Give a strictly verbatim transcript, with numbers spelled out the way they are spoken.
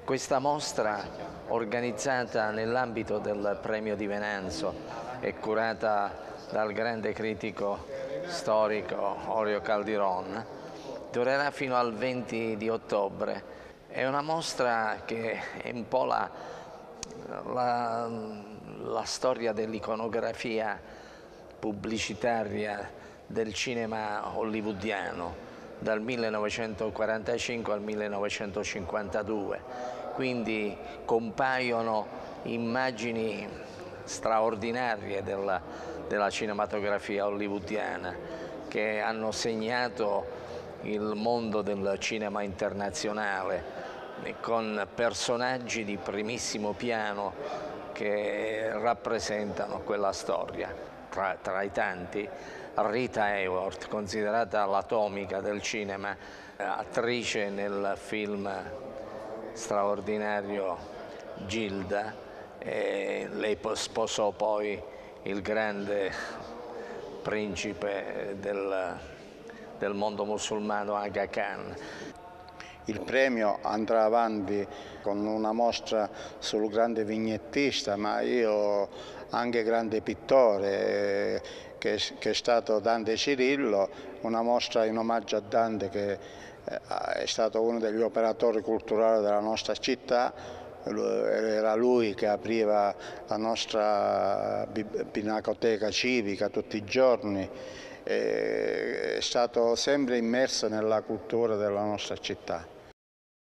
Questa mostra, organizzata nell'ambito del Premio di Venanzo e curata dal grande critico storico Orio Caldiron, durerà fino al venti di ottobre. È una mostra che è un po' la, la, la storia dell'iconografia pubblicitaria del cinema hollywoodiano dal millenovecentoquarantacinque al millenovecentocinquantadue, quindi compaiono immagini straordinarie della, della cinematografia hollywoodiana che hanno segnato il mondo del cinema internazionale con personaggi di primissimo piano che rappresentano quella storia. Tra, tra i tanti Rita Hayworth, considerata l'atomica del cinema, attrice nel film straordinario Gilda, e lei sposò poi il grande principe del, del mondo musulmano Aga Khan. Il premio andrà avanti con una mostra sul grande vignettista, ma io anche grande pittore, che, che è stato Dante Cirillo, una mostra in omaggio a Dante, che è stato uno degli operatori culturali della nostra città. Era lui che apriva la nostra pinacoteca civica tutti i giorni, è stato sempre immerso nella cultura della nostra città.